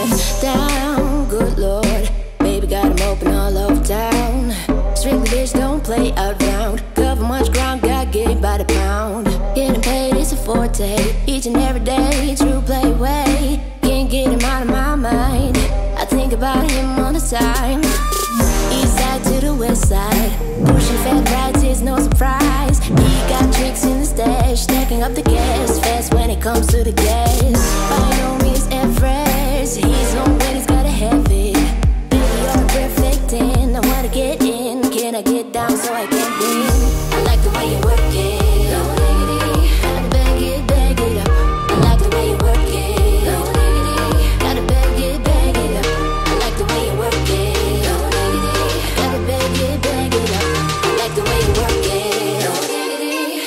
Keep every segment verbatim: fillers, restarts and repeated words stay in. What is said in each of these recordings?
down, good lord. Baby got 'em open all over town. Strictly bitch, don't play around. Cover much ground, got gig by the pound. Getting paid is a forte, each and every day, true play way. Can't get him out of my mind, I think about him all the time. East side to the west side, pushing fat rides is no surprise. He got tricks in the stash, stacking up the gas fast when it comes to the gas. By no means average, he's on when he's gotta have it. Baby, you're a perfect ten, I wanna get in. Can I get down so I can win? I like the way you work it. Go diggity, gotta bag it, bag it up. I like the way you work it. Go diggity, gotta bag it, bag it up. I like the way you work it. Go diggity, gotta bag it, bag it up. I like the way you work it. Go diggity.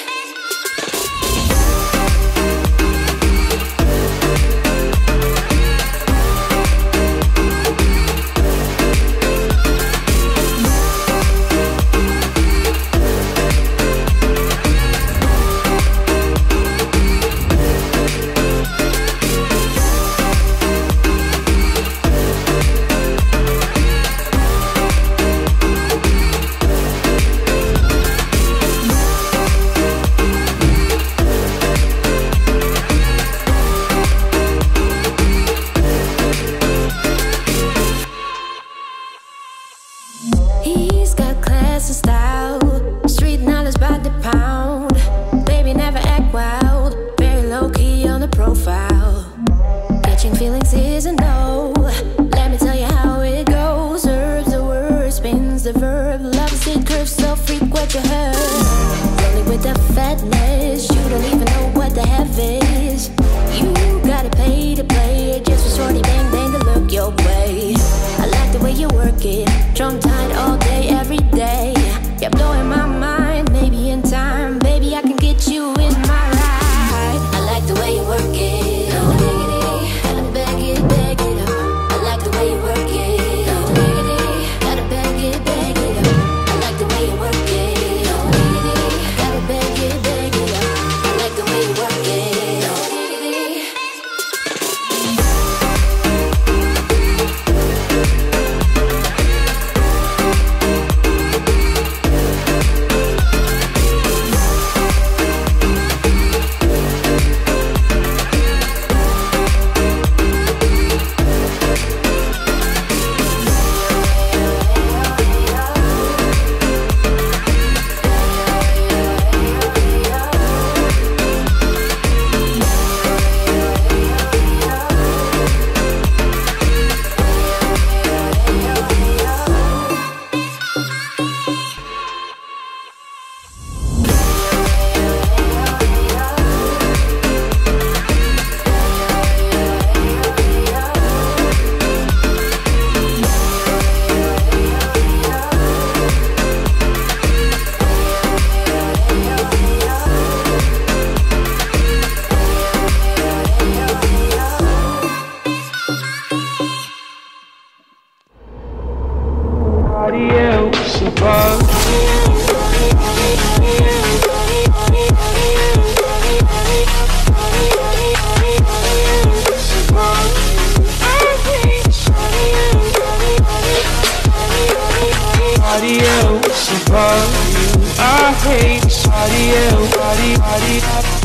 He's got class and style, street knowledge by the pound. Baby never act wild, very low-key on the profile. Catching feelings is a no, let me tell you how it goes. Herbs the word, spins the verb, love is it curves, so freak what you heard. Rolling with the fatness, you don't even know what the F is. You gotta pay to play it, just for shorty bang bang to look your way. I like the way you work it, drum tight all day, every day. You're blowing my mind, maybe in time, baby I can get you in my ride. I like the way you work it. Go diggity, gotta bag it, bag it up. I like the way you work it. Go diggity, gotta bag it, bag it up. I like the way you work it. Go diggity, gotta bag it, bag it up. I like the way you work it. Go diggity. Nobody else above Nobody else above you. I hate somebody else. Body, body, body.